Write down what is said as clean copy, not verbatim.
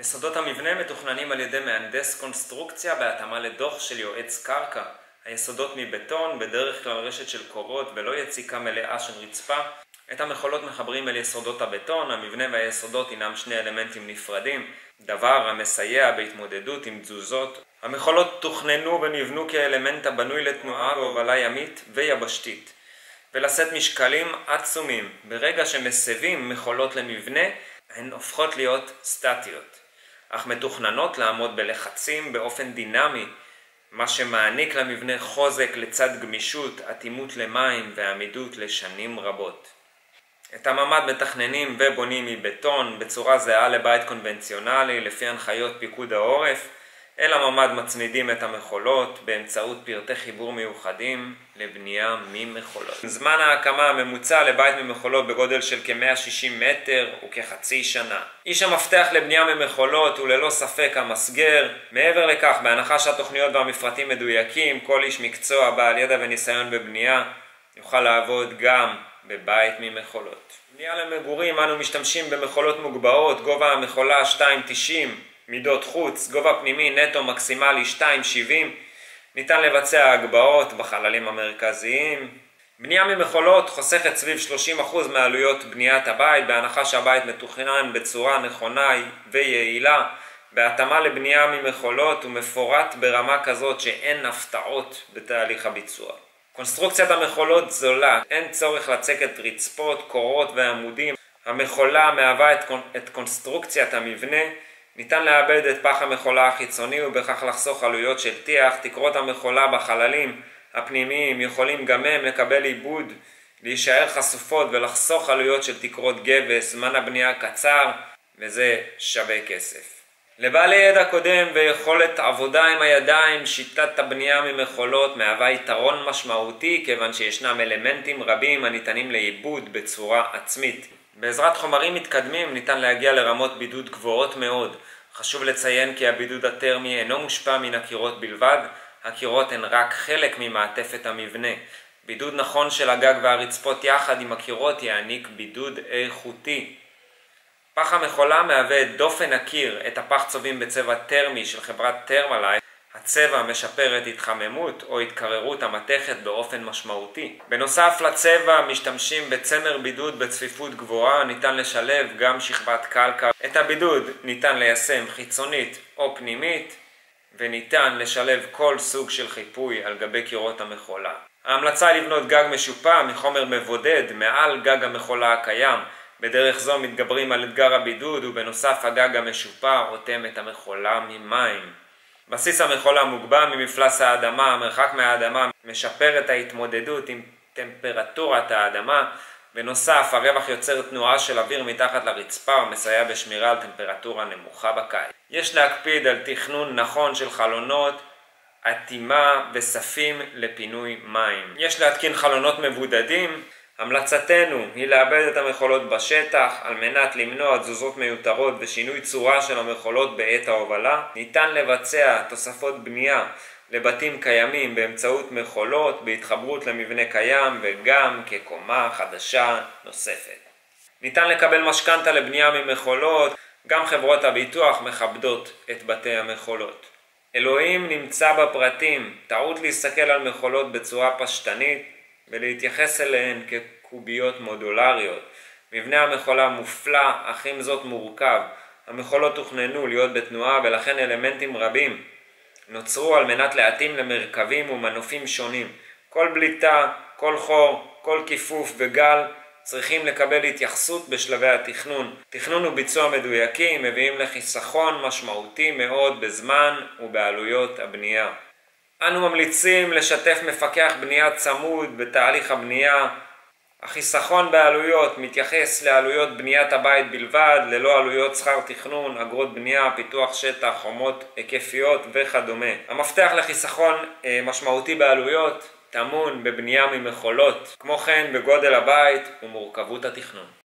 יסודות המבנה מתוכננים על ידי מהנדס קונסטרוקציה בהתאמה לדוח של יועץ קרקע. היסודות מבטון, בדרך כלל רשת של קורות ולא יציקה מלאה של רצפה. את המכולות מחברים אל יסודות הבטון. המבנה והיסודות הינם שני אלמנטים נפרדים, דבר המסייע בהתמודדות עם תזוזות. המכולות תוכננו ונבנו כאלמנט הבנוי לתנועה והובלה ימית ויבשתית, ולשאת משקלים עצומים. ברגע שמסבים מכולות למבנה, הן הופכות להיות סטטיות, אך מתוכננות לעמוד בלחצים באופן דינמי, מה שמעניק למבנה חוזק לצד גמישות, אטימות למים ועמידות לשנים רבות. את הממ"ד מתכננים ובונים מבטון בצורה זהה לבית קונבנציונלי לפי הנחיות פיקוד העורף. אל הממ"ד מצמידים את המכולות באמצעות פרטי חיבור מיוחדים לבנייה ממכולות. זמן ההקמה הממוצע לבית ממכולות בגודל של כ-160 מטר הוא כחצי שנה. איש המפתח לבנייה ממכולות הוא ללא ספק המסגר. מעבר לכך, בהנחה שהתוכניות והמפרטים מדויקים, כל איש מקצוע בעל ידע וניסיון בבנייה יוכל לעבוד גם בבית ממכולות. בנייה למגורים אנו משתמשים במכולות מוגבהות, גובה המכולה 2.90, מידות חוץ, גובה פנימי נטו מקסימלי 2.70. ניתן לבצע הגבהות בחללים המרכזיים. בנייה ממכולות חוסכת סביב 30% מעלויות בניית הבית, בהנחה שהבית מתוכנן בצורה נכונה ויעילה. בהתאמה לבנייה ממכולות הוא מפורט ברמה כזאת שאין הפתעות בתהליך הביצוע. קונסטרוקציית המכולות זולה, אין צורך לצקת רצפות, קורות ועמודים. המכולה מהווה את קונסטרוקציית המבנה. ניתן לאבד את פח המכולה החיצוני ובכך לחסוך עלויות של טיח. תקרות המכולה בחללים הפנימיים יכולים גם הם לקבל עיבוד, להישאר חשופות ולחסוך עלויות של תקרות גבס. זמן הבנייה קצר וזה שווה כסף. לבעלי ידע קודם ויכולת עבודה עם הידיים, שיטת הבנייה ממכולות מהווה יתרון משמעותי, כיוון שישנם אלמנטים רבים הניתנים לעיבוד בצורה עצמית. בעזרת חומרים מתקדמים ניתן להגיע לרמות בידוד גבוהות מאוד. חשוב לציין כי הבידוד הטרמי אינו מושפע מן הקירות בלבד. הקירות הן רק חלק ממעטפת המבנה. בידוד נכון של הגג והרצפות יחד עם הקירות יעניק בידוד איכותי. פח המכולה מהווה את דופן הקיר. את הפח צובעים בצבע טרמי של חברת תרמלייט. הצבע משפר את התחממות או התקררות המתכת באופן משמעותי. בנוסף לצבע משתמשים בצמר בידוד בצפיפות גבוהה. ניתן לשלב גם שכבת קלקר. את הבידוד ניתן ליישם חיצונית או פנימית, וניתן לשלב כל סוג של חיפוי על גבי קירות המכולה. ההמלצה לבנות גג משופע מחומר מבודד מעל גג המכולה הקיים. בדרך זו מתגברים על אתגר הבידוד, ובנוסף הגג המשופע רותם את המכולה ממים. בסיס המכולה מוגבה ממפלס האדמה. המרחק מהאדמה משפר את ההתמודדות עם טמפרטורת האדמה. בנוסף, הרווח יוצר תנועה של אוויר מתחת לרצפה ומסייע בשמירה על טמפרטורה נמוכה בקיץ. יש להקפיד על תכנון נכון של חלונות, אטימה וספים לפינוי מים. יש להתקין חלונות מבודדים. המלצתנו היא לאבד את המכולות בשטח על מנת למנוע תזוזות מיותרות ושינוי צורה של המכולות בעת ההובלה. ניתן לבצע תוספות בנייה לבתים קיימים באמצעות מכולות בהתחברות למבנה קיים וגם כקומה חדשה נוספת. ניתן לקבל משכנתא לבנייה ממכולות. גם חברות הביטוח מכבדות את בתי המכולות. אלוהים נמצא בפרטים. טעות להסתכל על מכולות בצורה פשטנית ולהתייחס אליהן כקוביות מודולריות. מבנה המכולה מופלא, אך עם זאת מורכב. המכולות תוכננו להיות בתנועה ולכן אלמנטים רבים נוצרו על מנת להתאים למרכבים ומנופים שונים. כל בליטה, כל חור, כל כיפוף וגל צריכים לקבל התייחסות בשלבי התכנון. תכנון וביצוע מדויקים מביאים לחיסכון משמעותי מאוד בזמן ובעלויות הבנייה. אנו ממליצים לשתף מפקח בנייה צמוד בתהליך הבנייה. החיסכון בעלויות מתייחס לעלויות בניית הבית בלבד, ללא עלויות שכר תכנון, אגרות בנייה, פיתוח שטח, חומות היקפיות וכדומה. המפתח לחיסכון משמעותי בעלויות טמון בבנייה ממכולות, כמו כן בגודל הבית ומורכבות התכנון.